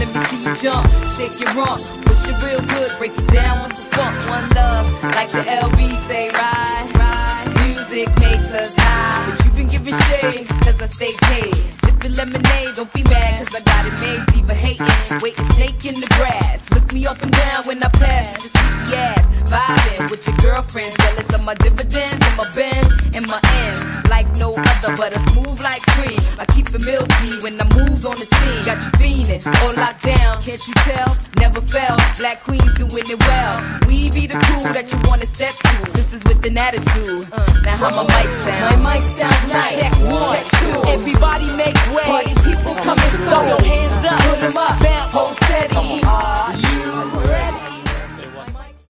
like to see you jump, shake your rump, push it real good, break it down with the funk. One love, like the LB say, ride. Music makes us high, but you been giving shade, cause I stay paid. Sipping lemonade, don't be mad, cause I got it made. Diva hating, waiting snake in the grass. Look me up and down when I pass, just keep the ass. Vibing with your girlfriend, jealous of my dividends and my Benz and my ends. Like no other, but a smooth like cream. I keep it milky when I moves on the scene. Got you fiending, all locked down, can't you tell? Never fell, Black Queens doing it well. We be the crew that you wanna step to, sisters with an attitude. Now how my mic sound? My mic sound nice. Check one, check two. Everybody make way. Party people coming through. Throw your hands up, put 'em up, bounce, hold steady. You